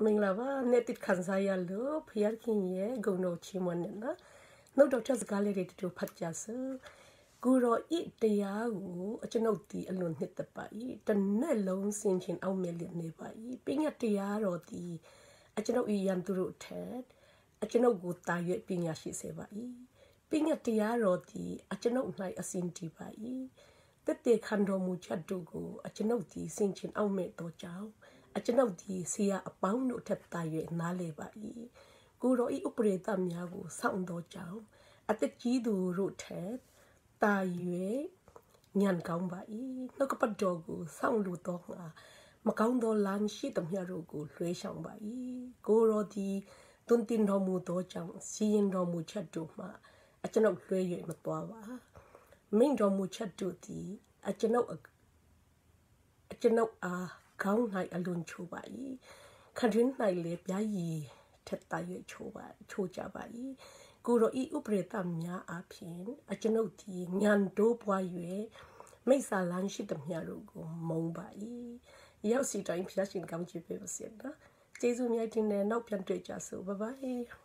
မင်္ဂလာပါနဲ့တိခန်းစားရလို့ဖျားခင်ရဲ့ဂုဏ်တော်ချီးမွမ်းနေနော်နောက်တော့ချက်စကားလေးတွေတူဖတ်ကြစို့ကိုရောဤတရားကိုအကျွန်ုပ်ဒီအလွန်နှစ်သက်ပါ၏တနဲ့လုံးစင်ချင်းအောင်မြင်နေပါ၏ပညာတရားတော်ဒီအကျွန်ုပ်ဤယံသူတို့ထက်အကျွန်ုပ်ကိုတာ၍ပညာရှိစေပါ၏ပညာတရားတော်ဒီအကျွန်ုပ်၌အစဉ်တည်ပါ၏တက်တဲ့ခံတော်မူချက်တို့ကိုအကျွန်ုပ်ဒီစင်ချင်းအောင်မြင်တော်ကြောင့်အကျွန်ုပ်ဒီဆေးရအပေါင်းတို့ထက်တာ၍နားလေပါ၏ကိုရောဤဥပရိသများကိုစောင့်တော်ကြောင့်အသက်ကြီးသူတို့ထက်တာ၍ညံကောင်းပါ၏နှုတ်ကပတ်တော်ကိုစောင့်လို့တော့မှာမကောင်းသောလမ်းရှိသမျှတို့ကိုလွှဲဆောင်ပါ၏ကိုရောဒီတွင်တင်တော်မူသောကြောင့်စီရင်တော်မူချက်တို့မှာအကျွန်ုပ်လွှဲ၍မသွားပါမိန်တော်မူချက်တို့သည်အကျွန်ုပ်အားကောင်း၌အလွန်ချိုးပါ၏ခန္ဓာ၌လည်းပြားရည်ထက်တာ၍ချိုးကြပါ၏ကိုရောဤဥပရိသများအပြင်အကျွန်ုပ်ဒီညံတိုးပွား၍မိစ္ဆာလန်းရှိသမျှတို့ကိုမုံပါ၏ရောက်စီတိုင်းဖျားရှင်ကောင်းချီးပေးပါစေနော်ကျေးဇူးများတင်တဲ့နောက်ပြန်တွေ့ကြစို့ဘိုင်ဘိုင်